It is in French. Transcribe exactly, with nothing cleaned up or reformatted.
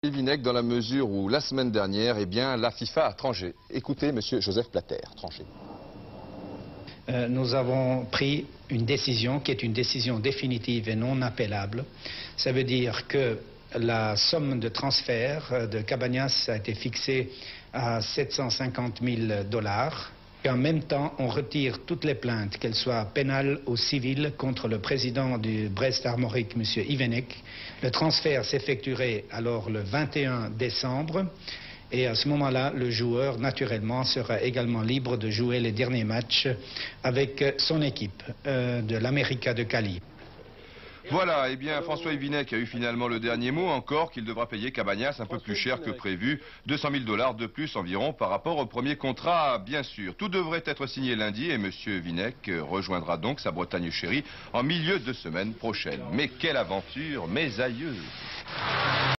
Vinec, dans la mesure où la semaine dernière, eh bien, la FIFA a tranché. Écoutez, monsieur Joseph Plater, tranché. Euh, nous avons pris une décision qui est une décision définitive et non appellable. Ça veut dire que la somme de transfert de Cabañas a été fixée à sept cent cinquante mille dollars. Et en même temps, on retire toutes les plaintes, qu'elles soient pénales ou civiles, contre le président du Brest Armorique, M. Ivenek. Le transfert s'effectuerait alors le vingt et un décembre. Et à ce moment-là, le joueur, naturellement, sera également libre de jouer les derniers matchs avec son équipe euh, de l'América de Cali. Voilà, eh bien François Ivinec a eu finalement le dernier mot, encore qu'il devra payer Cabañas un peu plus cher que prévu, deux cent mille dollars de plus environ par rapport au premier contrat, bien sûr. Tout devrait être signé lundi et monsieur Ivinec rejoindra donc sa Bretagne chérie en milieu de semaine prochaine. Mais quelle aventure, mes aïeux!